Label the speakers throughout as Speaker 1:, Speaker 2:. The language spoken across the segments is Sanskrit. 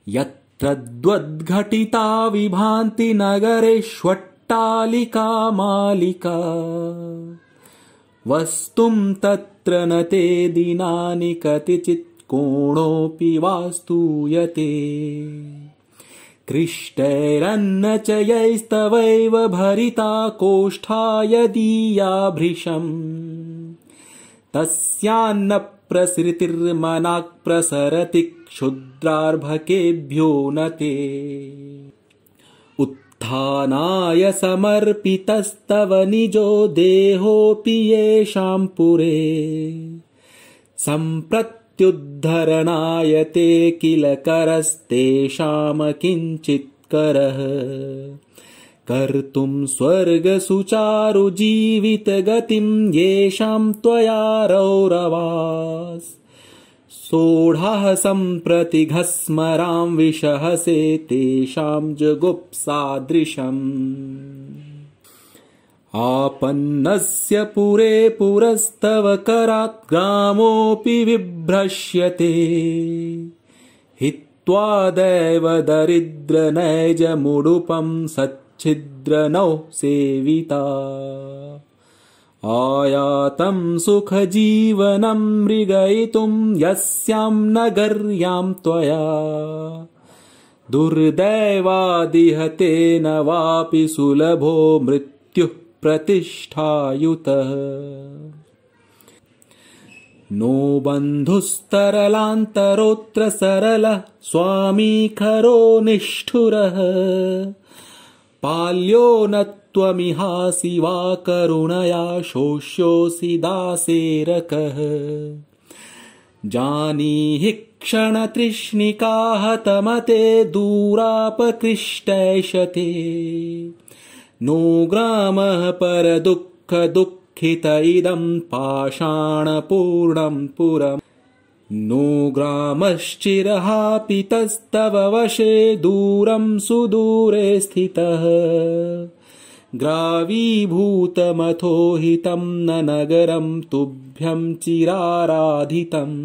Speaker 1: यत्रद्वद्घटिता विभान्ति नगरेष्वट्टालिका मालिका वस्तुं तत्र न ते दिनानि कतिचित् कोणोऽपि वास्तूयते कृष्टैरन्नचयैस्तवैव भरिता कोष्ठा यदीया भृशम् तस्यान्न प्रसृतिर्मनाक् प्रसरति क्षुद्रार्भकेभ्यो न ते उत्थानाय समर्पितस्तव निजो देहोऽपि येषां पुरे सम्प्रत्युद्धरणाय ते किल करस्तेषां किञ्चित्करः कर्तुं स्वर्गसुचारुजीवितगतिं येषां त्वया रौरवास् सोढाः सम्प्रति घस्मरां विषहसे तेषां जुगुप्सादृशम् आपन्नस्य पुरे पुरस्तव करात् ग्रामोऽपि विभ्रश्यते हित्वा दैव दरिद्रनैजमुडुपं सच्छिद्रनौ सेविता आयातं सुखजीवनं मृगयितुं यस्यां नगर्यां त्वया दुर्दैवादिह तेन वापि सुलभो मृत्युः प्रतिष्ठायुतः नो बन्धुस्तरलान्तरोऽत्र सरलः स्वामी खरो निष्ठुरः पाल्यो न त्वमिहासि वा करुणया शोष्योऽसि दासेरकः जानीहि क्षणतृष्णिका हतमते दूरापकृष्टैषते नो ग्रामः परदुःखदुःखित इदं पाषाणपूर्णं पुरम् नो ग्रामश्चिरहापितस्तव वशे दूरं सुदूरे स्थितः ग्रावीभूतमथो हितं न नगरं तुभ्यं चिराराधितम्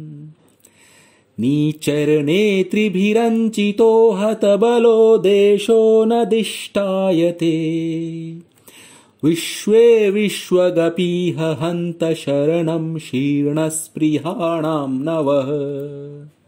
Speaker 1: नीचर्नेत्रिभिरञ्चितो हतबलो देशो न दिष्टायते विश्वे विश्वगपीह हन्त शरणं शीर्णस्पृहाणां नवः।